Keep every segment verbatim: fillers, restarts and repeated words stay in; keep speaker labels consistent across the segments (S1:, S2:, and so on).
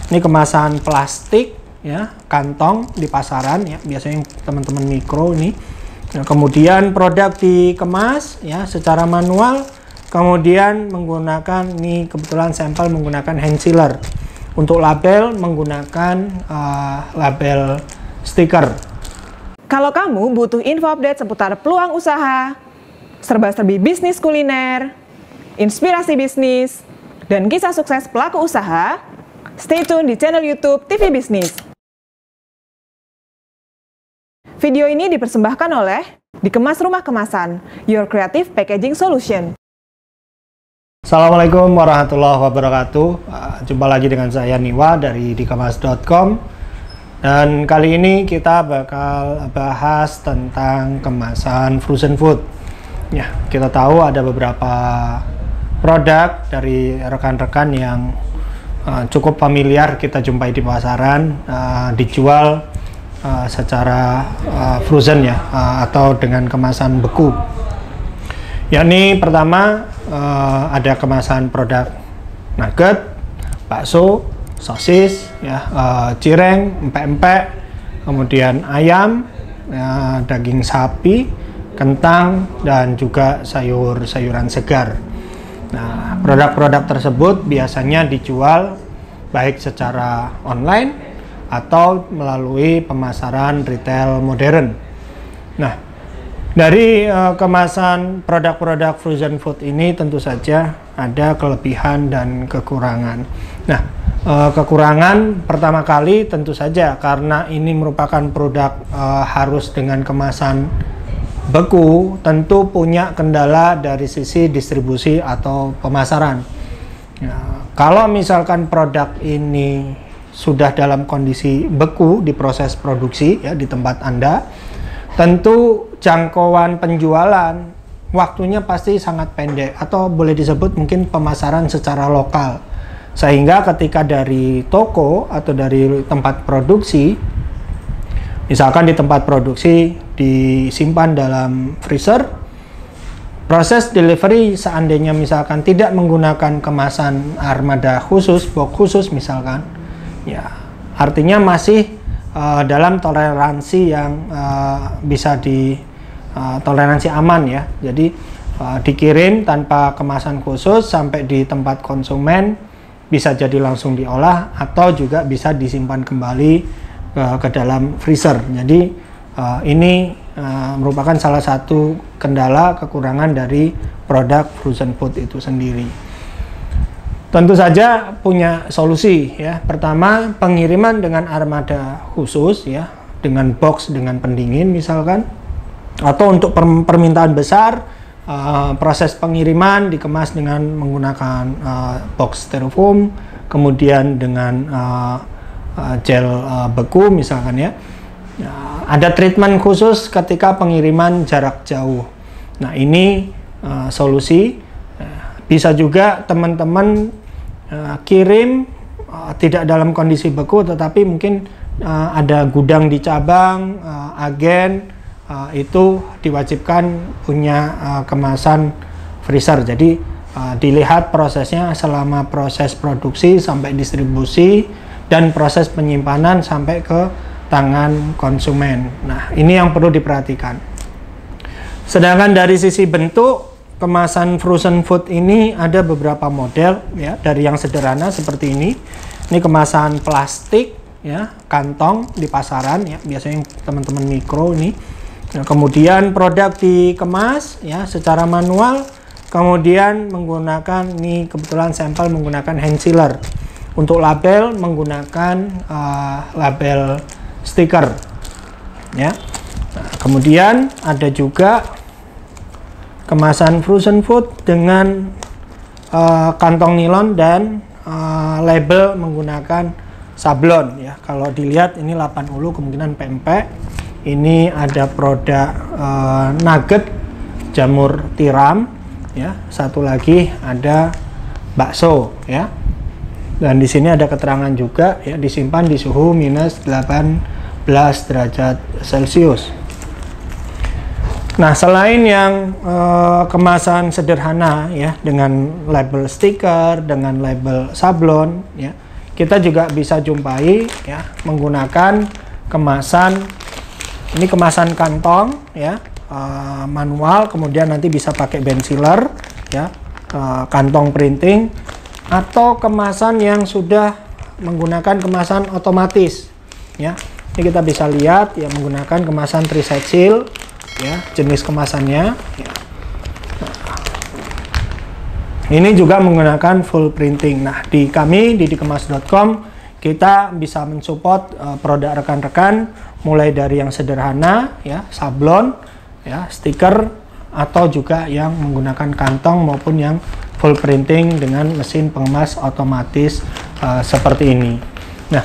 S1: Ini kemasan plastik ya, kantong di pasaran ya, biasanya teman-teman mikro ini. Nah, kemudian produk dikemas ya secara manual, kemudian menggunakan ini kebetulan sampel menggunakan hand sealer. Untuk label menggunakan uh, label stiker.
S2: Kalau kamu butuh info update seputar peluang usaha, serba-serbi bisnis kuliner, inspirasi bisnis, dan kisah sukses pelaku usaha, stay tune di channel YouTube T V Bisnis. Video ini dipersembahkan oleh Dikemas Rumah Kemasan, Your Creative Packaging Solution.
S1: Assalamualaikum warahmatullahi wabarakatuh. Jumpa lagi dengan saya Niwa dari dikemas dot com. Dan kali ini kita bakal bahas tentang kemasan frozen food. Ya, kita tahu ada beberapa produk dari rekan-rekan yang uh, cukup familiar kita jumpai di pasaran, uh, dijual uh, secara uh, frozen ya, uh, atau dengan kemasan beku. Yakni pertama uh, ada kemasan produk nugget, bakso, sosis, ya, uh, cireng, empek-empek, kemudian ayam, ya, daging sapi, kentang, dan juga sayur-sayuran segar. Nah, produk-produk tersebut biasanya dijual baik secara online atau melalui pemasaran retail modern. Nah, dari uh, kemasan produk-produk frozen food ini tentu saja ada kelebihan dan kekurangan. Nah, uh, kekurangan pertama kali tentu saja karena ini merupakan produk uh, harus dengan kemasan beku, tentu punya kendala dari sisi distribusi atau pemasaran. Ya, kalau misalkan produk ini sudah dalam kondisi beku di proses produksi ya di tempat Anda, tentu jangkauan penjualan waktunya pasti sangat pendek atau boleh disebut mungkin pemasaran secara lokal, sehingga ketika dari toko atau dari tempat produksi, misalkan di tempat produksi disimpan dalam freezer, proses delivery seandainya misalkan tidak menggunakan kemasan armada khusus, box khusus misalkan, ya artinya masih Uh, dalam toleransi yang uh, bisa di uh, toleransi aman ya. Jadi uh, dikirim tanpa kemasan khusus sampai di tempat konsumen, bisa jadi langsung diolah atau juga bisa disimpan kembali uh, ke dalam freezer. Jadi uh, ini uh, merupakan salah satu kendala kekurangan dari produk frozen food itu sendiri. Tentu saja punya solusi ya. Pertama, pengiriman dengan armada khusus ya, dengan box dengan pendingin misalkan, atau untuk permintaan besar, uh, proses pengiriman dikemas dengan menggunakan uh, box styrofoam, kemudian dengan uh, uh, gel uh, beku misalkan ya. Uh, ada treatment khusus ketika pengiriman jarak jauh. Nah, ini uh, solusi. Bisa juga teman-teman uh, kirim uh, tidak dalam kondisi beku, tetapi mungkin uh, ada gudang di cabang, uh, agen, uh, itu diwajibkan punya uh, kemasan freezer. Jadi uh, dilihat prosesnya selama proses produksi sampai distribusi dan proses penyimpanan sampai ke tangan konsumen. Nah, ini yang perlu diperhatikan. Sedangkan dari sisi bentuk, kemasan frozen food ini ada beberapa model ya, dari yang sederhana seperti ini. Ini kemasan plastik ya, kantong di pasaran ya, biasanya teman-teman mikro ini. Nah, kemudian produk dikemas ya secara manual, kemudian menggunakan ini kebetulan sampel menggunakan hand sealer. Untuk label menggunakan uh, label stiker ya. Nah, kemudian ada juga kemasan frozen food dengan uh, kantong nilon dan uh, label menggunakan sablon ya. Kalau dilihat ini delapan ulu kemungkinan pempek. Ini ada produk uh, nugget jamur tiram ya. Satu lagi ada bakso ya. Dan di sini ada keterangan juga ya, disimpan di suhu minus delapan belas derajat Celcius. Nah, selain yang uh, kemasan sederhana ya dengan label stiker, dengan label sablon ya, kita juga bisa jumpai ya menggunakan kemasan, ini kemasan kantong ya, uh, manual, kemudian nanti bisa pakai band sealer ya, uh, kantong printing, atau kemasan yang sudah menggunakan kemasan otomatis ya. Ini kita bisa lihat ya menggunakan kemasan three-side seal ya, jenis kemasannya ya. Ini juga menggunakan full printing. Nah, di kami di dikemas dot com kita bisa mensupport uh, produk rekan-rekan mulai dari yang sederhana ya, sablon ya, stiker, atau juga yang menggunakan kantong maupun yang full printing dengan mesin pengemas otomatis uh, seperti ini. Nah,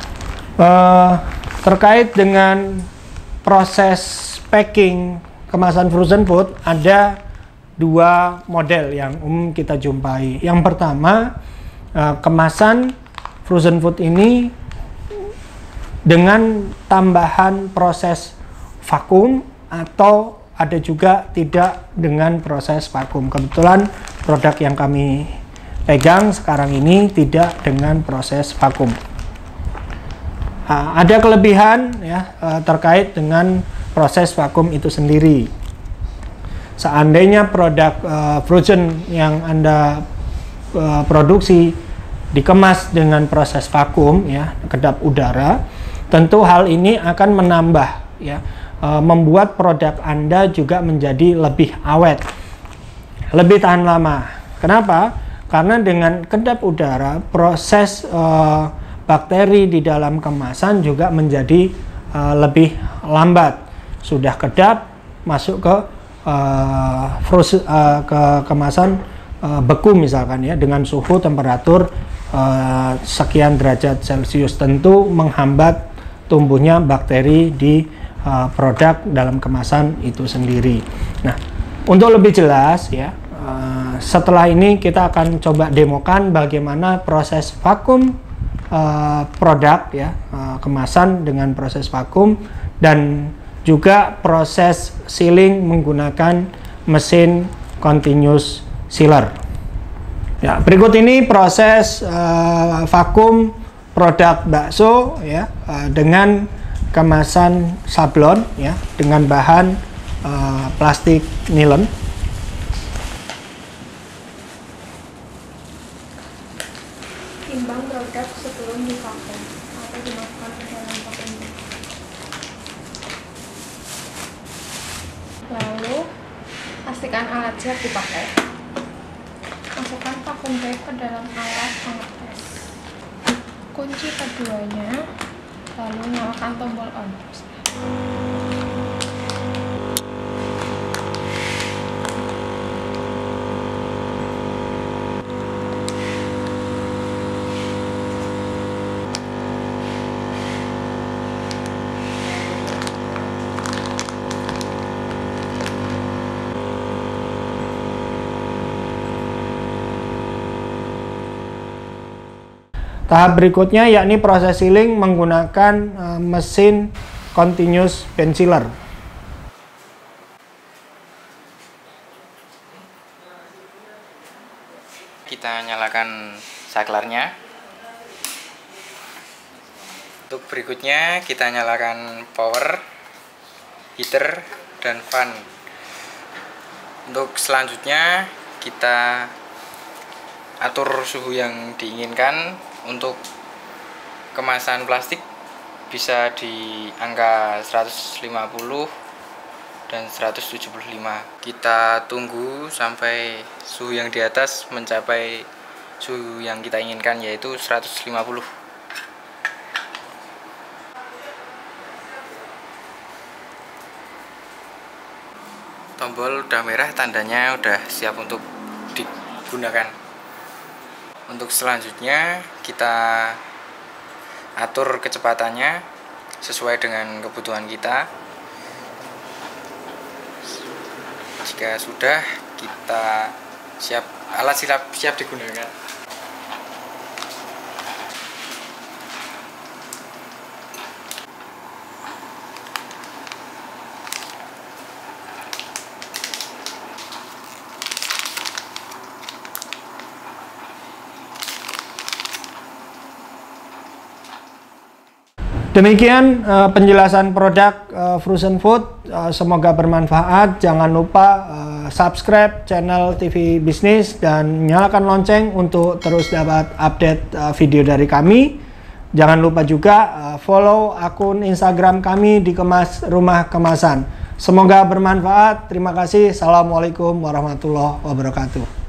S1: uh, terkait dengan proses packing kemasan frozen food, ada dua model yang umum kita jumpai. Yang pertama, uh, kemasan frozen food ini dengan tambahan proses vakum, atau ada juga tidak dengan proses vakum. Kebetulan produk yang kami pegang sekarang ini tidak dengan proses vakum. Uh, ada kelebihan ya uh, terkait dengan proses vakum itu sendiri. Seandainya produk uh, frozen yang Anda uh, produksi dikemas dengan proses vakum ya, kedap udara, tentu hal ini akan menambah ya, uh, membuat produk Anda juga menjadi lebih awet, lebih tahan lama. Kenapa? Karena dengan kedap udara, proses uh, bakteri di dalam kemasan juga menjadi uh, lebih lambat. Sudah kedap, masuk ke Uh, frozen, uh, ke kemasan uh, beku misalkan ya, dengan suhu temperatur uh, sekian derajat Celcius, tentu menghambat tumbuhnya bakteri di uh, produk dalam kemasan itu sendiri. Nah, untuk lebih jelas ya, uh, setelah ini kita akan coba demokan bagaimana proses vakum uh, produk ya, uh, kemasan dengan proses vakum, dan juga proses sealing menggunakan mesin continuous sealer. Ya, berikut ini proses uh, vakum produk bakso ya, uh, dengan kemasan sablon ya, dengan bahan uh, plastik nilon.
S3: Timbang produk sebelum divakum atau dimasukkan ke dalam vakum. Lalu pastikan alat siap dipakai. Masukkan vakum bag ke dalam alat pengetes. Kunci keduanya, lalu nyalakan tombol on.
S1: Tahap berikutnya yakni proses sealing menggunakan uh, mesin continuous band sealer.
S4: Kita nyalakan saklarnya. Untuk berikutnya kita nyalakan power, heater, dan fan. Untuk selanjutnya kita atur suhu yang diinginkan. Untuk kemasan plastik bisa di angka seratus lima puluh dan seratus tujuh puluh lima. Kita tunggu sampai suhu yang di atas mencapai suhu yang kita inginkan, yaitu seratus lima puluh. Tombol udah merah, tandanya udah siap untuk digunakan. Untuk selanjutnya kita atur kecepatannya sesuai dengan kebutuhan kita. Jika sudah, kita siap, alat siap siap digunakan.
S1: Demikian uh, penjelasan produk uh, Frozen Food. Uh, semoga bermanfaat. Jangan lupa uh, subscribe channel T V Bisnis dan nyalakan lonceng untuk terus dapat update uh, video dari kami. Jangan lupa juga uh, follow akun Instagram kami di Kemas Rumah Kemasan. Semoga bermanfaat. Terima kasih. Assalamualaikum warahmatullahi wabarakatuh.